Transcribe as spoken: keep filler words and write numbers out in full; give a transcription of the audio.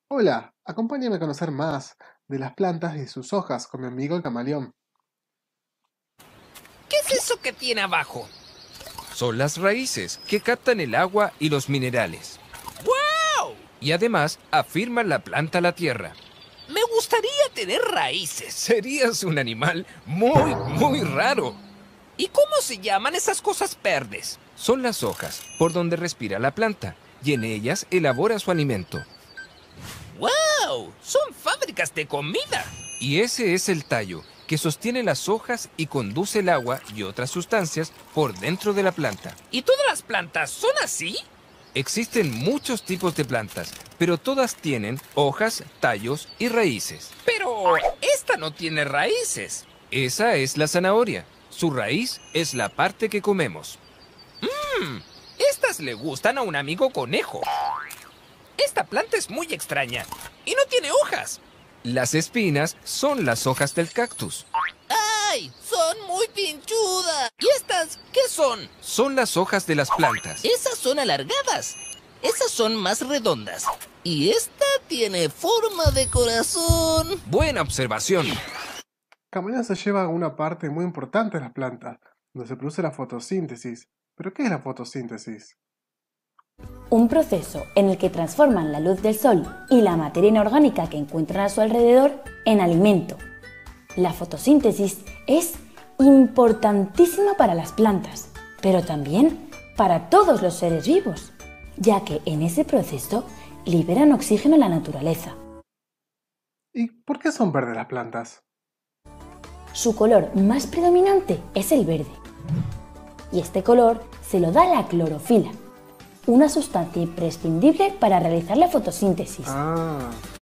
Hola, acompáñame a conocer más de las plantas y sus hojas con mi amigo el camaleón. ¿Qué es eso que tiene abajo? Son las raíces que captan el agua y los minerales. ¡Wow! Y además afirman la planta a la tierra. Me gustaría tener raíces. Serías un animal muy, muy raro. ¿Y cómo se llaman esas cosas verdes? Son las hojas por donde respira la planta y en ellas elabora su alimento. ¡Wow! Son fábricas de comida. Y ese es el tallo que sostiene las hojas y conduce el agua y otras sustancias por dentro de la planta. ¿Y todas las plantas son así? Existen muchos tipos de plantas, pero todas tienen hojas, tallos y raíces. Pero esta no tiene raíces. Esa es la zanahoria. Su raíz es la parte que comemos. Mmm, estas le gustan a un amigo conejo. Esta planta es muy extraña y no tiene hojas. Las espinas son las hojas del cactus. ¡Ay! Son muy pinchudas. ¿Y estas qué son? Son las hojas de las plantas. Esas son alargadas. Esas son más redondas. Y esta tiene forma de corazón. Buena observación. Camaleón se lleva a una parte muy importante de las plantas, donde se produce la fotosíntesis. ¿Pero qué es la fotosíntesis? Un proceso en el que transforman la luz del sol y la materia inorgánica que encuentran a su alrededor en alimento. La fotosíntesis es importantísima para las plantas, pero también para todos los seres vivos, ya que en ese proceso liberan oxígeno en la naturaleza. ¿Y por qué son verdes las plantas? Su color más predominante es el verde, y este color se lo da la clorofila, una sustancia imprescindible para realizar la fotosíntesis. Ah.